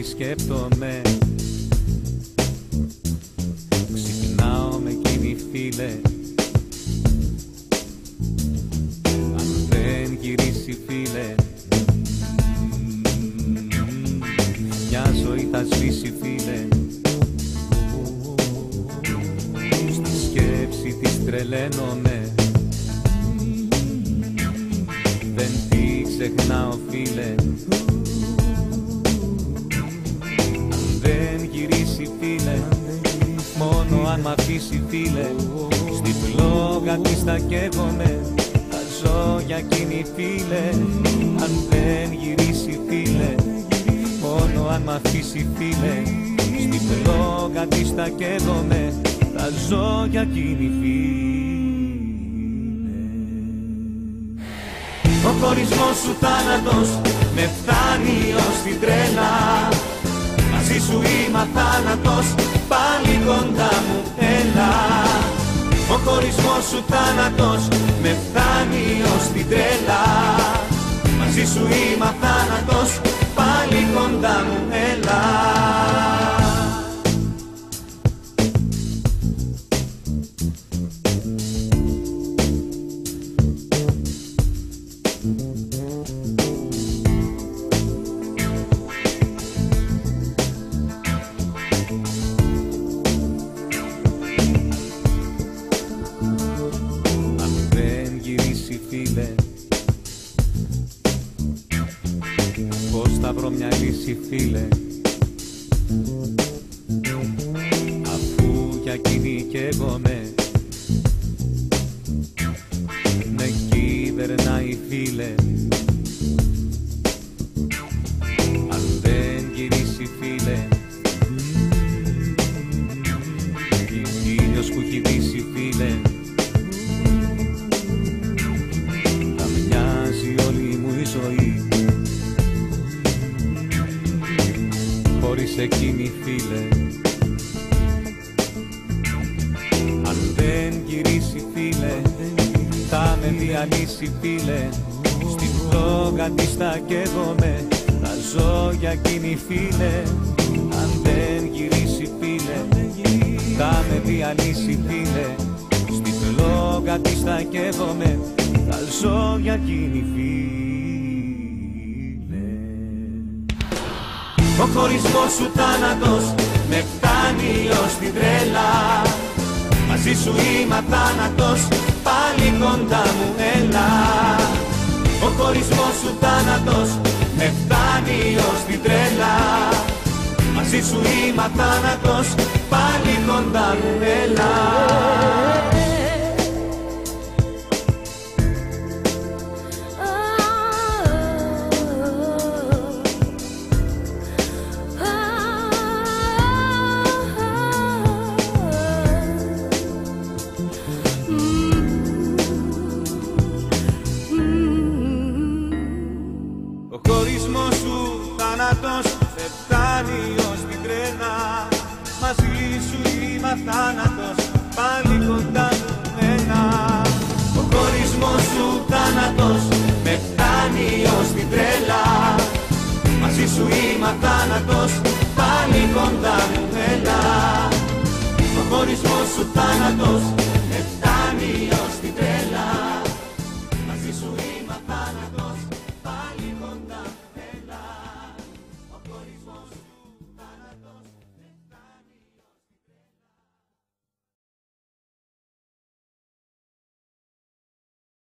σκέπτομαι. Ξυπνάω με εκείνη φίλε. Αν δεν γυρίσει φίλε, μια ζωή θα σβήσει φίλε. Στη σκέψη της τρελαίνομαι. Δεν τη ξεχνάω φίλε. Αν δεν γυρίσει φίλε, μόνο αν μ' αφήσει φίλε. Στη φλόγα της θα καίγομαι. Θα ζω για εκείνη φίλε. Αν δεν γυρίσει φίλε, μόνο αν μ' αφήσει φίλε. Στη φλόγα της θα καίγομαι. Θα ζω για εκείνη φίλε. Ο χωρισμός σου θάνατος με φτάνει ως την τρέλα. Μαζί σου είμαι αθάνατος, πάλι κοντά μου έλα. Ο χωρισμός σου θάνατος με φτάνει ως την τρέλα. Μαζί σου είμαι αθάνατος, πάλι κοντά μου έλα. Φίλε, πώς θα βρω μια λύση φίλε, αφού για εκείνη καίγομαι. Με κυβερνάει φίλε. Αν δεν γυρίσει φίλε, ήλιος που έχει δύσει φίλε. Χωρίς εκείνη φίλε. Αν δεν γυρίσει φίλε, θα με διαλύσει φίλε. Στη φλόγα της θα καίγομαι. Θα ζω για εκείνη φίλε. Αν δεν γυρίσει φίλε, θα με διαλύσει φίλε. Στη φλόγα της θα καίγομαι. Θα ζω για εκείνη φίλε. Ο χωρισμός σου θάνατος με φτάνει ως την τρέλα. Μαζί σου είμαι αθάνατος, πάλι κοντά μου έλα. Ο χωρισμός σου θάνατος με φτάνει ως την τρέλα. Μαζί σου είμαι αθάνατος, πάλι κοντά μου έλα. Ο χωρισμός σου θάνατος σε φτάνει ως την τρέλα. Μαζί σου είμαι αθάνατος, πάλι κοντά μου μένα. Ο χωρισμός σου θάνατος με φτάνει ως την τρέλα. Μαζί σου είμαι αθάνατος,